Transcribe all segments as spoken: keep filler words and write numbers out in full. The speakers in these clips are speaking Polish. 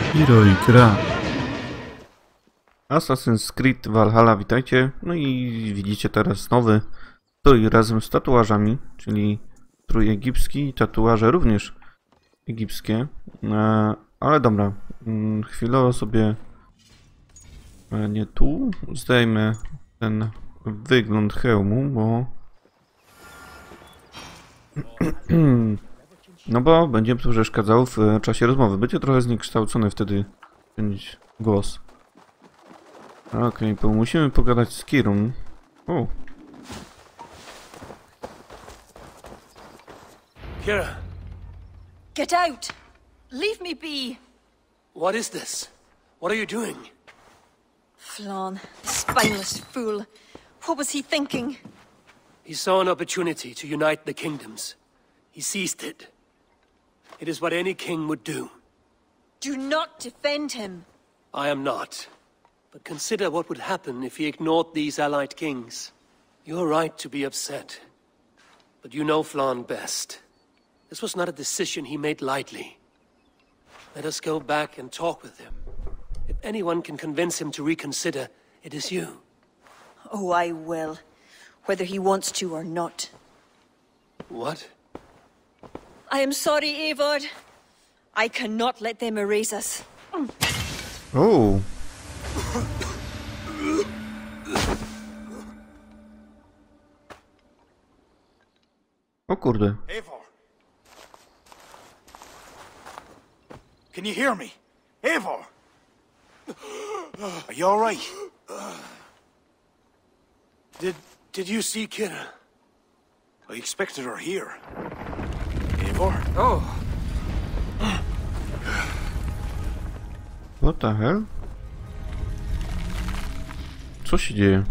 Hero i gra. Assassin's Creed Valhalla, witajcie. No i widzicie teraz nowy strój razem z tatuażami, czyli strój egipski i tatuaże również egipskie. E, ale dobra, mm, chwilowo sobie e, nie tu, zdejmę ten wygląd hełmu, bo no bo będzie przeszkadzał w czasie rozmowy. Będzie trochę zniekształcony wtedy głos. Okej, okay, bo musimy pogadać z Kirun. O. Kira. Get out! Leave me be! What is this? What are you doing? Flann, the spineless fool. What was he thinking? He saw an opportunity to unite the kingdoms. He seized it. It is what any king would do. Do not defend him. I am not. But consider what would happen if he ignored these allied kings. You're right to be upset. But you know Flann best. This was not a decision he made lightly. Let us go back and talk with him. If anyone can convince him to reconsider, it is you. Oh, I will. Whether he wants to or not. What? I am sorry, Eivor. I cannot let them erase us. Oh. O kurde. Eivor. Can you hear me? Eivor! Are you all right? Did did you see Kira? I expected her here. Eivor? Oh. What the hell? Co się dzieje?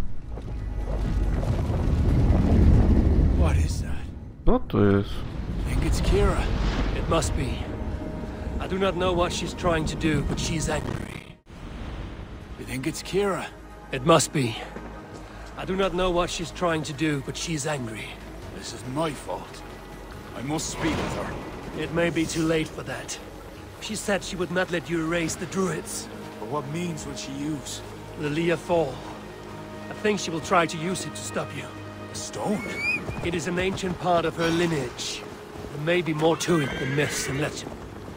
What is that? Co to jest? I think it's Kira. It must be. I do not know what she's trying to do, but she's angry. You think it's Kira? It must be. I do not know what she's trying to do, but she's angry. This is my fault. I must speak with her. It may be too late for that. She said she would not let you erase the druids. But what means will she use? The Leah Fall. I think she will try to use it to stop you. A stone? It is an ancient part of her lineage. There may be more to it than myths and legend.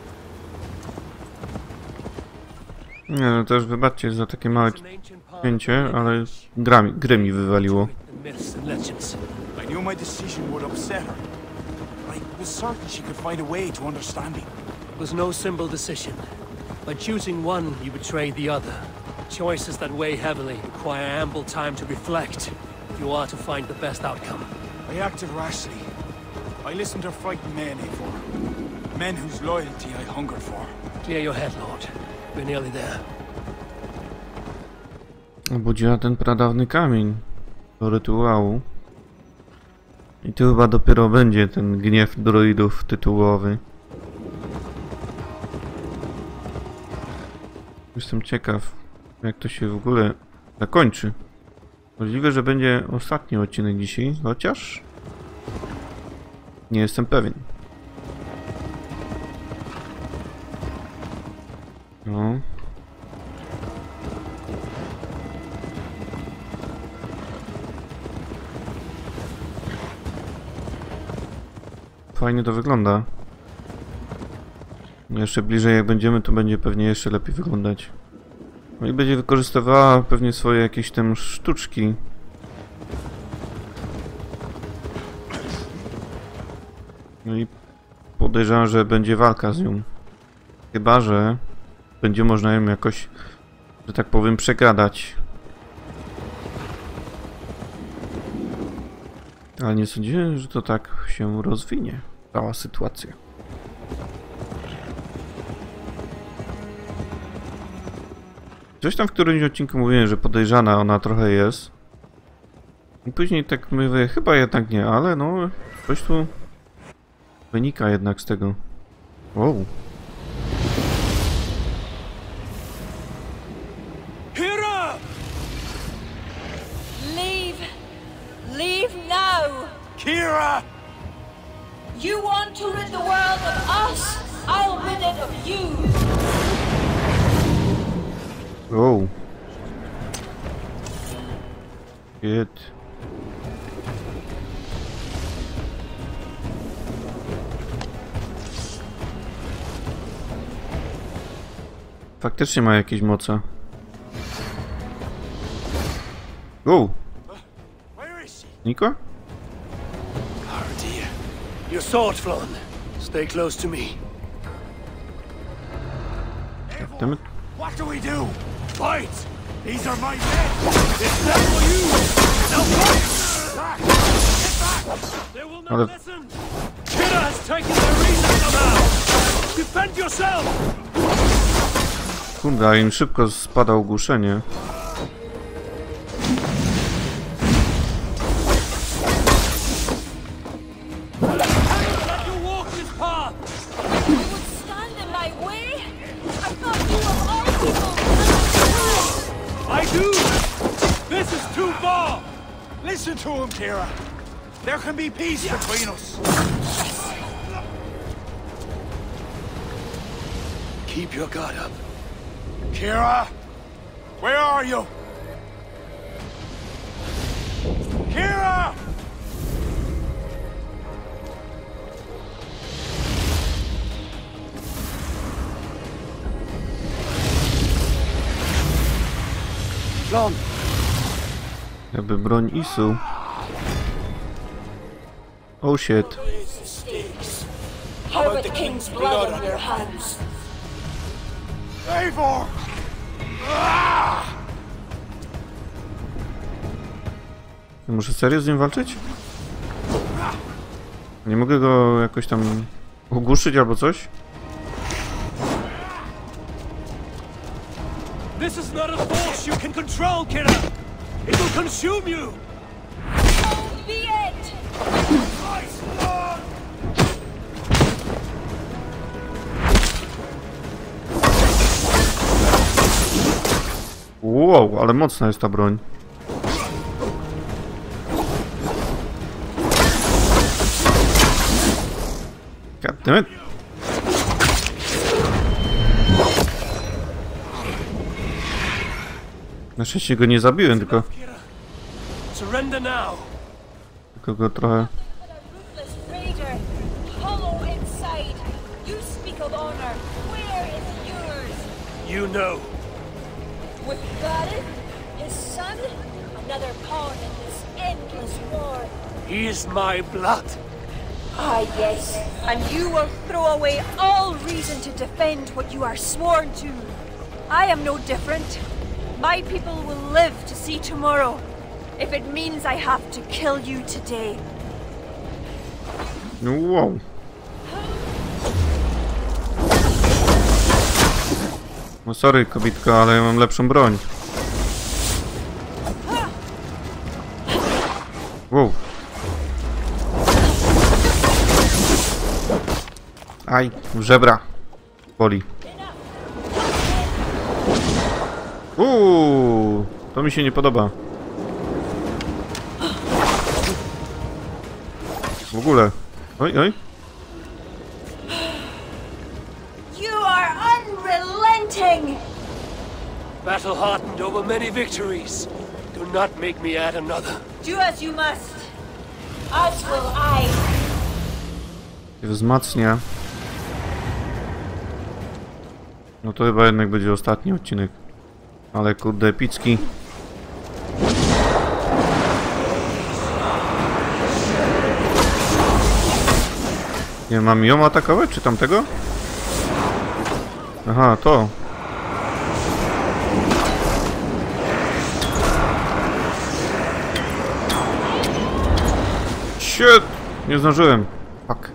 Nie, no też wybaczcie za takie małe cięcie, ale gra mi, gry mi wywaliło. I knew my decision would upset her. I was certain she could find a way to understanding. It was no simple decision. By choosing one, you betray the other. Choices that weigh heavily require ample time to reflect if you are to find the best outcome. I acted rashly. I listened to frightened men, Eivor. Men whose loyalty I hungered for. Clear your head, Lord. We're nearly there. Obudziła ten pradawny kamień do rytuału. I tu chyba dopiero będzie ten gniew droidów tytułowy. Jestem ciekaw, jak to się w ogóle zakończy. Możliwe, że będzie ostatni odcinek dzisiaj, chociaż nie jestem pewien. No. Fajnie to wygląda. Jeszcze bliżej jak będziemy, to będzie pewnie jeszcze lepiej wyglądać. No i będzie wykorzystywała pewnie swoje jakieś tam sztuczki. No i podejrzewam, że będzie walka z nią. Chyba że będzie można ją jakoś, że tak powiem, przekradać. Ale nie sądziłem, że to tak się rozwinie, cała sytuacja. Coś tam w którymś odcinku mówiłem, że podejrzana ona trochę jest. I później tak mówię, chyba jednak nie, ale no, coś tu wynika jednak z tego. Wow. Kira! Leave! Leave now! Kira! You want to rid the world of us? I'll rid it of you! Oh. Shit. Faktycznie ma jakieś moce. Oh. Where is she? Niko? Oh dear. Your sword, Flan. Stay close to me. Damn it. What do we do? Fight! These are my men! It's not for you! Now fight! Back! Get back! They will not Ale- listen! Kira has taken their reason somehow! Defend yourself! Kurde, a im szybko spada ogłuszenie. Let you walk this path! You would stand in my way? I thought you of all people. I do! This is too far! Listen to him, Kira. There can be peace between us. Keep your guard up. Kira! Where are you? Kira! Flan, Jakby broń Isu. Oh shit. How about the king's blood on your hands? Eivor! Muszę serio z nim walczyć? Nie mogę go jakoś tam ogłuszyć albo coś? this is not a force you can control, Kira! It will consume you! Be it! Wow, ale mocna jest ta broń. God damn it. Na szczęście go nie zabiłem, tylko, Kira, surrender now! tylko go trochę... But a ruthless raider, hollow inside. You speak of honor. Where is yours? You know. With Gareth, his son, another pawn in this endless war. He is my blood. Ah, yes. And you will throw away all reason to defend what you are sworn to. I am no different. My people will live to see tomorrow. If it means I have to kill you today. No wow. No sorry, kobitka, ale ja mam lepszą broń. Wow. Aj, w żebra. Boli. Uuu, to mi się nie podoba. W ogóle. Oj, oj. You are unrelenting! Battle hardened over many victories. Do not make me add another. Do as you must. As will I. Wzmacnia. No to chyba jednak będzie ostatni odcinek. Ale kurde, epicki. Nie, mam ją atakować, czy tamtego? Aha, to. Shit! Nie zdążyłem. Fuck.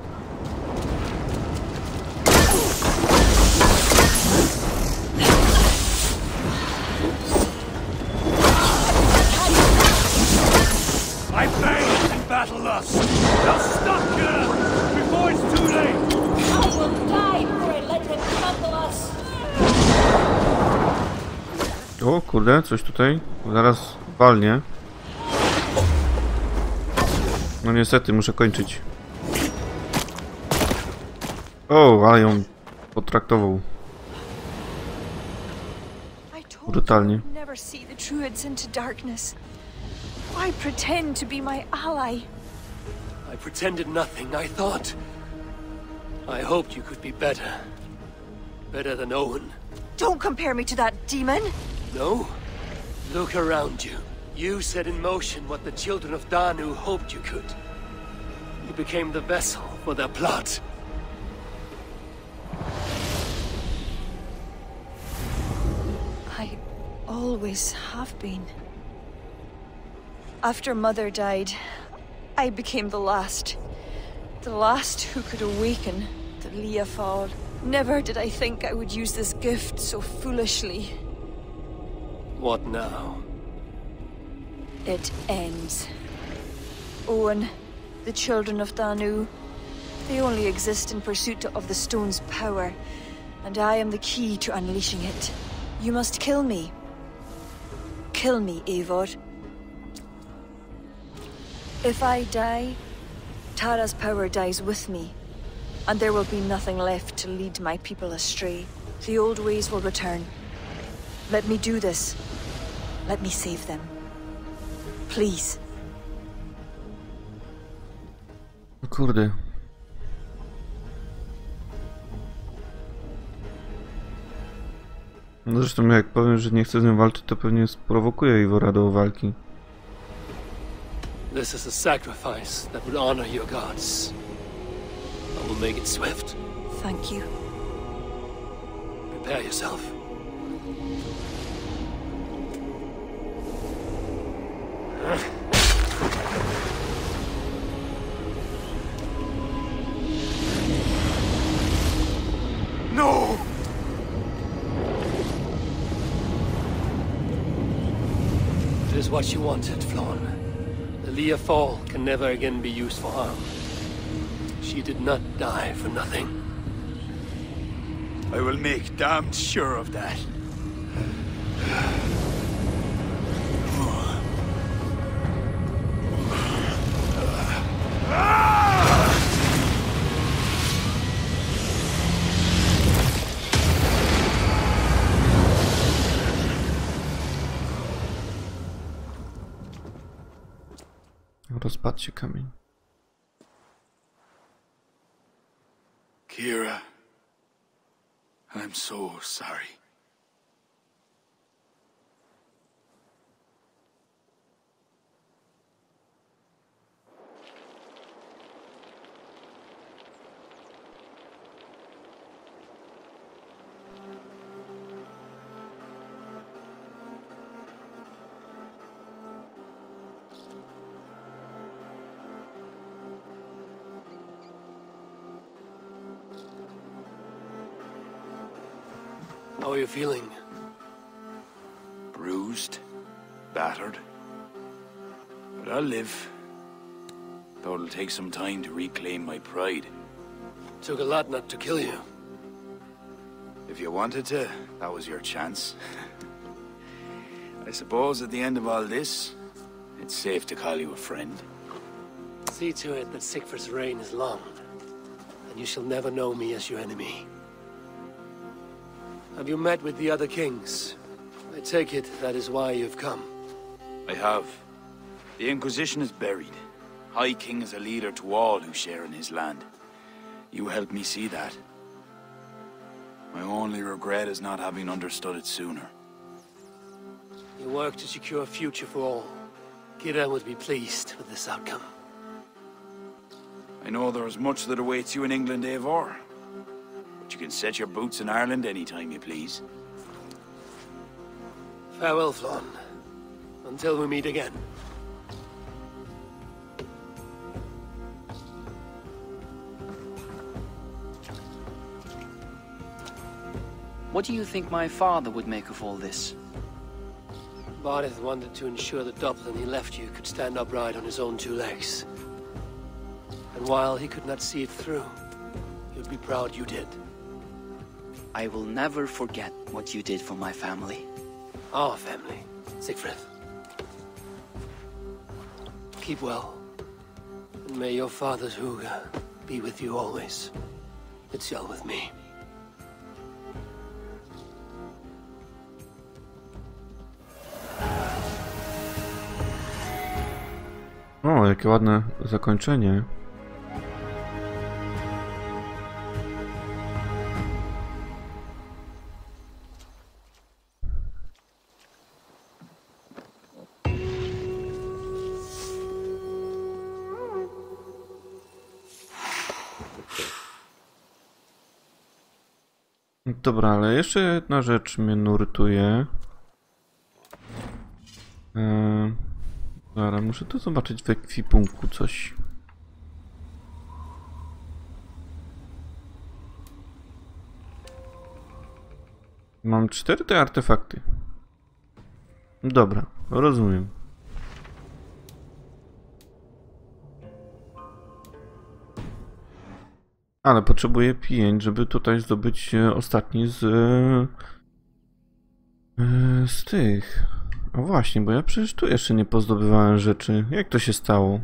I failed in battle lust. Now stop, Kira, before it's too late. I will die before I let them trample us. O kurde, coś tutaj. Zaraz walnie. No niestety, muszę kończyć. O, ale ją potraktował. I brutalnie. Never see the Druids into darkness. Why pretend to be my ally? I pretended nothing. I thought... I hoped you could be better. Better than Owen. Don't compare me to that demon! No? Look around you. You set in motion what the children of Danu hoped you could. You became the vessel for their plot. I always have been. After Mother died, I became the last. The last who could awaken the Leafal. Never did I think I would use this gift so foolishly. What now? It ends. Owen, the children of Danu, they only exist in pursuit of the stone's power, and I am the key to unleashing it. You must kill me. Kill me, Eivor. If I die, Tara's power dies with me, and there will be nothing left to lead my people astray. The old ways will return. Let me do this. Let me save them. Please. Kurde. No zresztą jak powiem, że nie chcę z nią walczyć, to pewnie sprowokuje Eivora do walki. This is a sacrifice that would honor your gods. I will make it swift. Thank you. Prepare yourself. No! It is what you wanted, Flann. The Leafal can never again be used for harm. She did not die for nothing. I will make damned sure of that. Rozpadł się kamień. Kira, I'm so sorry. How are you feeling? Bruised, battered. But I'll live. Though it'll take some time to reclaim my pride. Took a lot not to kill you. If you wanted to, that was your chance. I suppose at the end of all this, it's safe to call you a friend. See to it that Sigfrid's reign is long, and you shall never know me as your enemy. Have you met with the other kings? I take it that is why you've come. I have. The Inquisition is buried. High King is a leader to all who share in his land. You helped me see that. My only regret is not having understood it sooner. You work to secure a future for all. Kira would be pleased with this outcome. I know there is much that awaits you in England, Eivor. But you can set your boots in Ireland anytime you please. Farewell, Flann. Until we meet again. What do you think my father would make of all this? Bardeth wanted to ensure that Dublin he left you could stand upright on his own two legs. And while he could not see it through, he would be proud you did. I will never forget what you did for my family. Our family, Sigfrid. Keep well. And may your father's Huga be with you always. It's well with me. O, jakie ładne zakończenie. Dobra, ale jeszcze jedna rzecz mnie nurtuje. Eee, dobra, muszę to zobaczyć w ekwipunku coś. Mam cztery te artefakty. Dobra, rozumiem. Ale potrzebuję pięć, żeby tutaj zdobyć ostatni z... z tych... O właśnie, bo ja przecież tu jeszcze nie pozdobywałem rzeczy. Jak to się stało?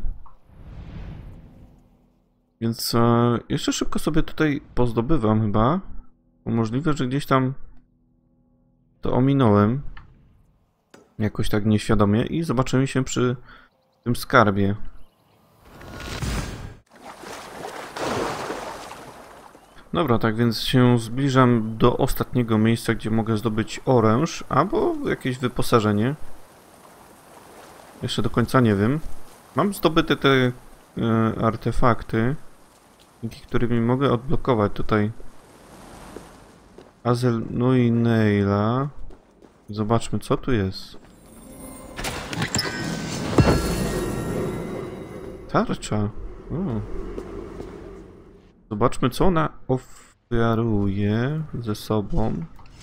Więc e, jeszcze szybko sobie tutaj pozdobywam chyba. Bo możliwe, że gdzieś tam to ominąłem. Jakoś tak nieświadomie. I zobaczymy się przy tym skarbie. Dobra, tak więc się zbliżam do ostatniego miejsca, gdzie mogę zdobyć oręż, albo jakieś wyposażenie. Jeszcze do końca nie wiem. Mam zdobyte te e, artefakty, dzięki którymi mogę odblokować tutaj Azel Nuineila. Zobaczmy, co tu jest. Tarcza. O. Zobaczmy, co ona oferuje ze sobą.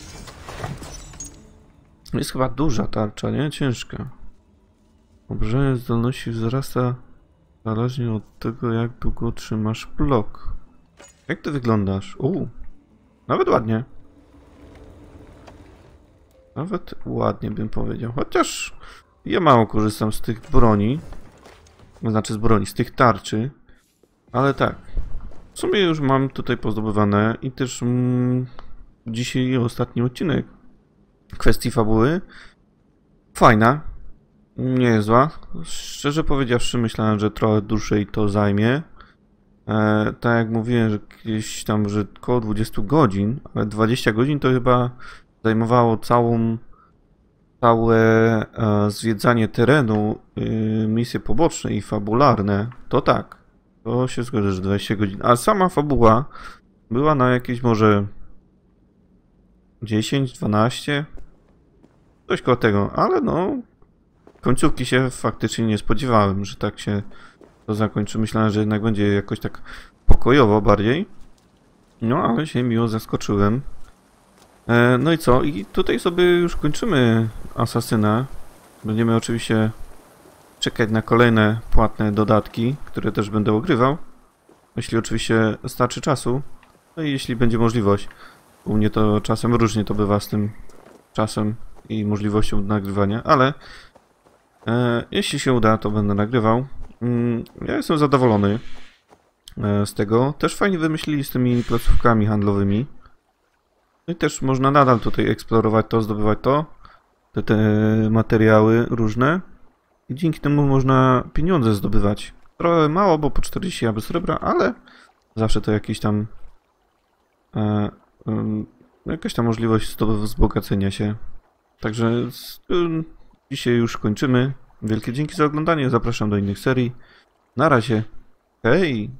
Jest chyba duża tarcza, nie? Ciężka. Obrażenie zdolności wzrasta zależnie od tego, jak długo trzymasz blok. Jak ty wyglądasz? Uuu, nawet ładnie. Nawet ładnie bym powiedział. Chociaż ja mało korzystam z tych broni. Znaczy z broni, z tych tarczy. Ale tak. W sumie już mam tutaj pozdobywane i też mm, dzisiaj ostatni odcinek kwestii fabuły. Fajna. Nie jest zła. Szczerze powiedziawszy, myślałem, że trochę dłużej to zajmie. E, tak jak mówiłem, że gdzieś tam, że około dwadzieścia godzin, ale dwadzieścia godzin to chyba zajmowało całą całe e, zwiedzanie terenu, e, misje poboczne i fabularne. To tak. To się zgodzę, że dwadzieścia godzin. A sama fabuła była na jakieś może dziesięć, dwanaście. Coś koło tego, ale no końcówki się faktycznie nie spodziewałem, że tak się to zakończy. Myślałem, że jednak będzie jakoś tak pokojowo bardziej. No, ale się miło zaskoczyłem. E, no i co? I tutaj sobie już kończymy Asasyna. Będziemy oczywiście czekać na kolejne płatne dodatki, które też będę ogrywał. Jeśli oczywiście starczy czasu. No i jeśli będzie możliwość. U mnie to czasem różnie to bywa z tym czasem i możliwością nagrywania, ale e, jeśli się uda, to będę nagrywał. Mm, ja jestem zadowolony e, z tego. Też fajnie wymyślili z tymi placówkami handlowymi. No i też można nadal tutaj eksplorować to, zdobywać to. Te, te materiały różne. I dzięki temu można pieniądze zdobywać. Trochę mało, bo po czterdzieści aby srebra, ale zawsze to jakiś tam e, e, jakaś tam możliwość wzbogacenia się. Także z, e, dzisiaj już kończymy. Wielkie dzięki za oglądanie. Zapraszam do innych serii. Na razie. Hej!